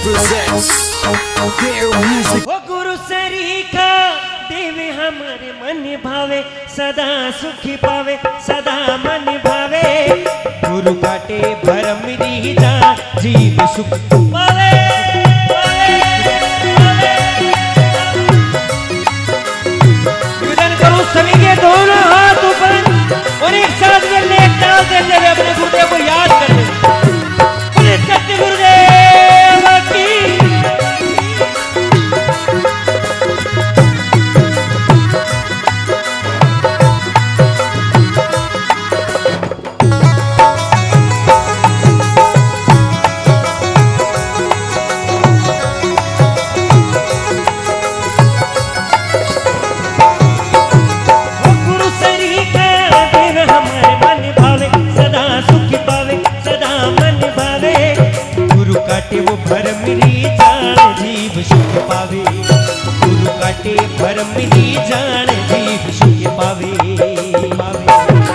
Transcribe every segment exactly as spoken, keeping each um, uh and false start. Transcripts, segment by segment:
presents their music. ओ गुरु सरीखा देवे हमारे मन भावे सदा सुखी पावे सदा मन भावे गुरु काटे भरम रीजा जीव सुख पावे निवेदन करूं सभी के दोनों हाथ ऊपर और एक साथ में लेट डाल देते हुए अपने गुरुदेव को याद कर ले बोले सत्य गुरुदेव की वो भरम जान जीव सुख पावे गुरु काटे भरम जान जीव सुख पावे पावे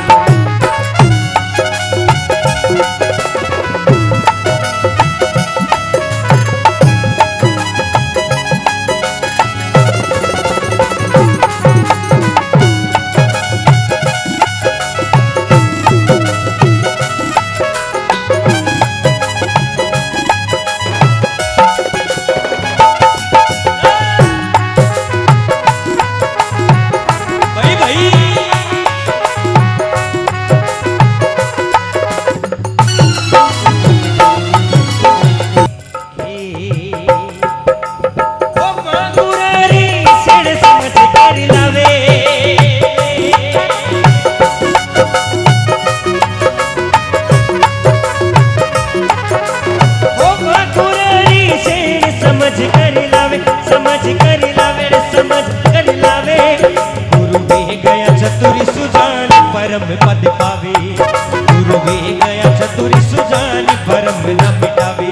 पद पावे गुरु वे गया चतुरी सुजान भरम न मिटावे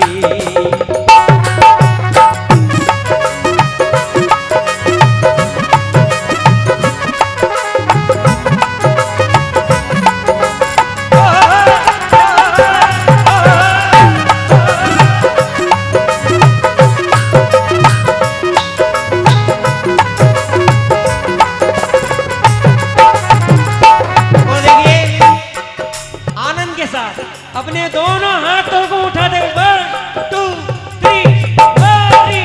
अपने दोनों हाथों को उठा दे वन टू थ्री हरी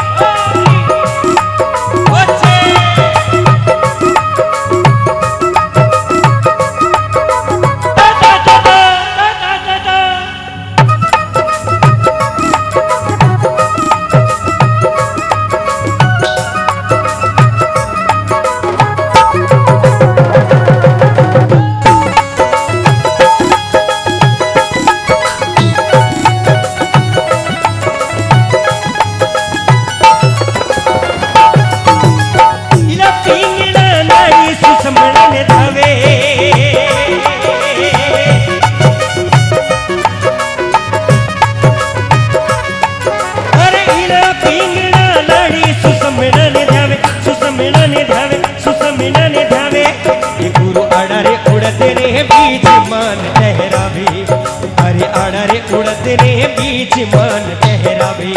बीच मान ठहरावे अरे आड़ा रे उड़ते रे बीच मान ठहरावे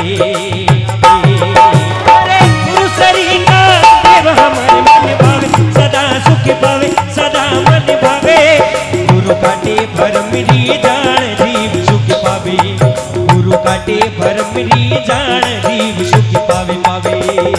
अरे गुरु सरीखा देव हमारे मन भावे सदा सुख पावे सदा मन भावे गुरु काटे भरम जान जीव सुख पावे गुरु काटे भरम जान जीव सुख पावे पावे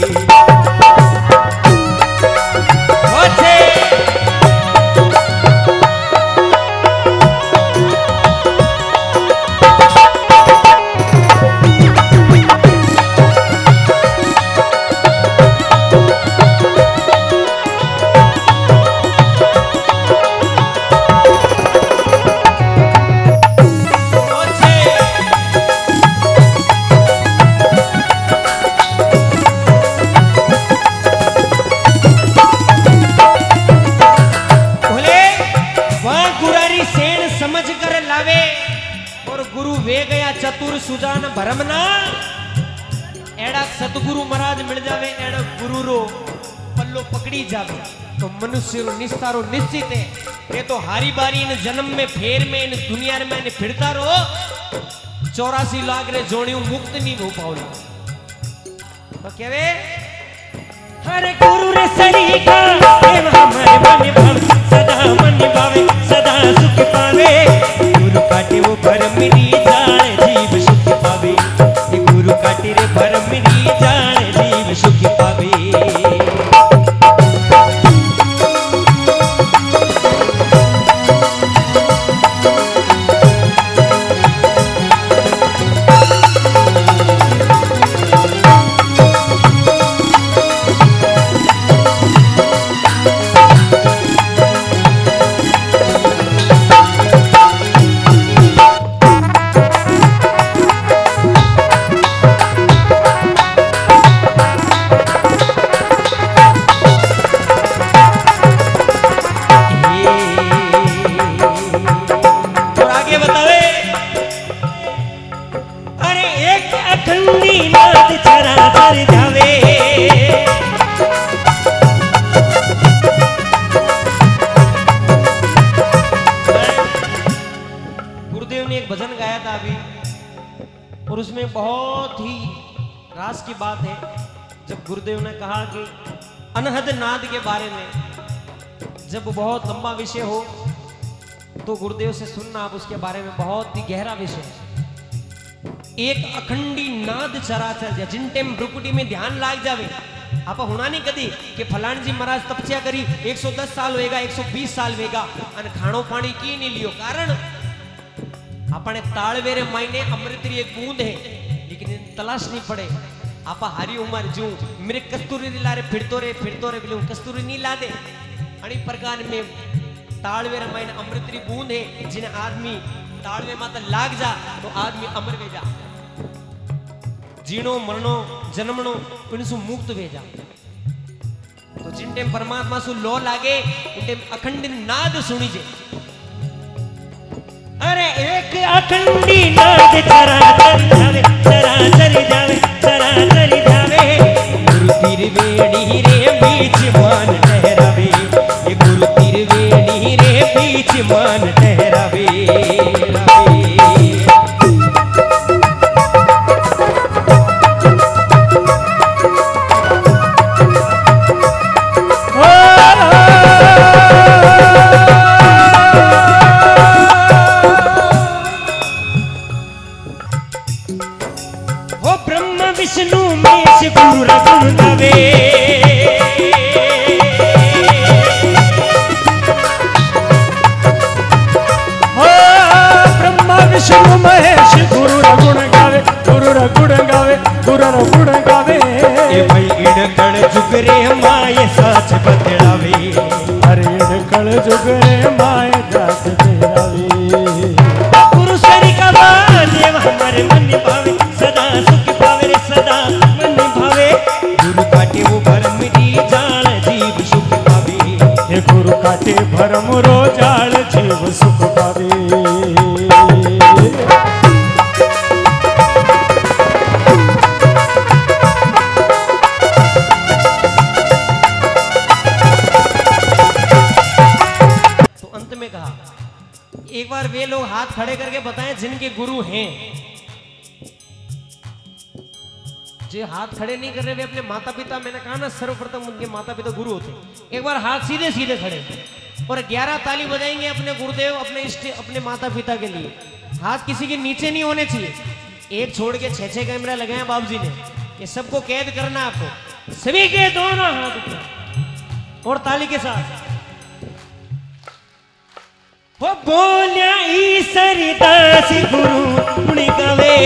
चतुर सुजान भरमना एड़ा सतगुरु महाराज मिल जावे एड़ा गुरु रो पल्लो पकड़ी जावे तो मनुष्य रो निस्तारो निश्चित है ये तो हारी बारी इन जन्म में फेर में इन दुनिया में इन फिरता रो चौरासी लाख रे जोड़ियों मुक्त नहीं हो पाओ तो केवे हरे गुरु रे सरीका देव हमारे मन भावे सदा मन भावे सदा सुख पावे गुरु काटे वो भरम री जान जीव सुख पावे ये गुरु काटे रे भरम री जान जीव सुख पावे और उसमें बहुत ही रास की बात है जब गुरुदेव ने कहा कि अनहद नाद के बारे में जब बहुत लंबा विषय हो तो गुरुदेव से सुनना आप उसके बारे में बहुत ही गहरा विषय है। एक अखंडी नाद चराचर जिन टेम ब्रुकुटी में ध्यान लाग जावे आप होना नहीं कदी कि फलाण जी महाराज तपस्या करी एक सौ दस साल होएगा एक सौ बीस साल होएगा और खाणो पानी की नहीं लियो कारण अपने तालवेरे मायने अमृतरी एक बूंद है लेकिन तलाश नहीं पड़े आप हारी उम्र जू मेरे कस्तूरी लारे फिरतो रे फिरतो रे बिलू कस्तूरी नहीं ला दे अणी प्रकार में तालवेरे मायने अमृतरी बूंद है जिन्हें आदमी तालवे माता लाग जा तो आदमी अमर वे जा जीणो मरणो जन्मणो उनसु मुक्त वे जा तो जिन टेम परमात्मा सु लो लागे उन टेम अखंड नाद सुनी जे अरे एक अखंडी नाद चराचर जावे चराचर जावे चराचर जावे गुरु तीर वेणी रे बीच मान ठहरावे ये गुरु तीर वेणी रे बीच मान ठहरावे विष्णु में से गुरु रघुन गावे हो ब्रह्मा विष्णु महेश गुरु रघुन गावे गुरु रघुन गावे गुरु रघुन गावे ए भाई इण कण जुगरे माए साच बतलावे अरे इण कण जुगरे माए साच बतलावे गुरु सरी का देव हमारे मन भावे सदा सुख पावे रे सदा मन भावे गुरु काटे वो भरम री जाल जीव सुख पावे ये गुरु काटे भरम रो जाल जीव सुख पावे तो अंत में कहा एक बार वे लोग हाथ खड़े करके बताएं जिनके गुरु हैं जो हाथ खड़े नहीं कर रहे वे अपने माता पिता मैंने कहा ना सर्वप्रथम उनके माता पिता गुरु होते एक बार हाथ सीधे सीधे खड़े और ग्यारह ताली बजाएंगे अपने गुरुदेव अपने इष्ट अपने माता पिता के लिए हाथ किसी के नीचे नहीं होने चाहिए एक छोड़ के छह छह कैमरा लगाए बाबू जी ने ये सबको कैद करना आपको सभी के दोनों हाथ ऊपर और ताली के साथ वो बोल्या ईसरी दास गुरु गुणी गावे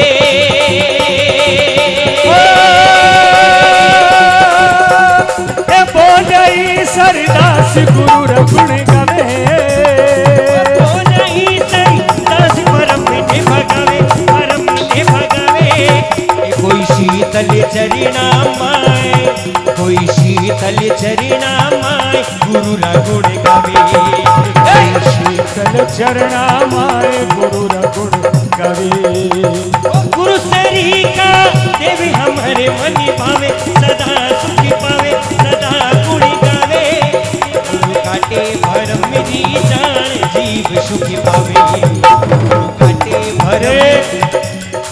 ए बोल्या ईसरी दास गुरु रघुण गावे बोल्या ईसरी दास परम ने भगावे परम ने भगावे कोई शीतल चरिणा माए कोई शीतल चरिणा माए गुरु रघुण गावे शीतल चरणा माए गुरु रघुण गावे गुरु सरीका देवी हमारे मन भावे सदा सुख पावे सदा गुणी गावे गुरु काटे भरम री जान जीव सुख पावे गुरु काटे भरम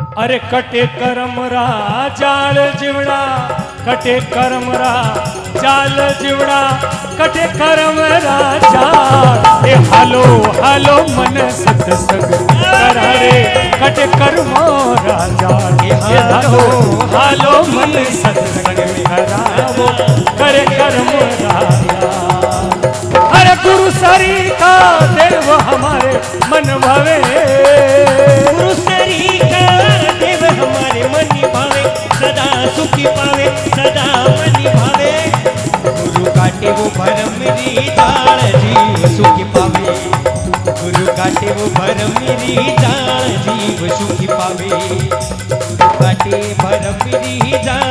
अरे कटे करम रा जाल जीवड़ा कटे करम रा जाल जीवड़ा कटे करम रा जाल ए हालो हालो मन सत्संग करा रे कटे कर्मो रा जाल ए हालो हालो मन सत्संग करावो करे कर्म रा जाल। अरे गुरु सरी का देव हमारे मन भावे गुरु सरी का देव हमारे मन भावे सदा सुखी पावे सदा मन भावे गुरु काटे वो भरम मेरी जान जीव सुखी पावे गुरु काटे वो भरम मेरी जान जीव सुखी पावे गुरु काटे भरम मेरी जान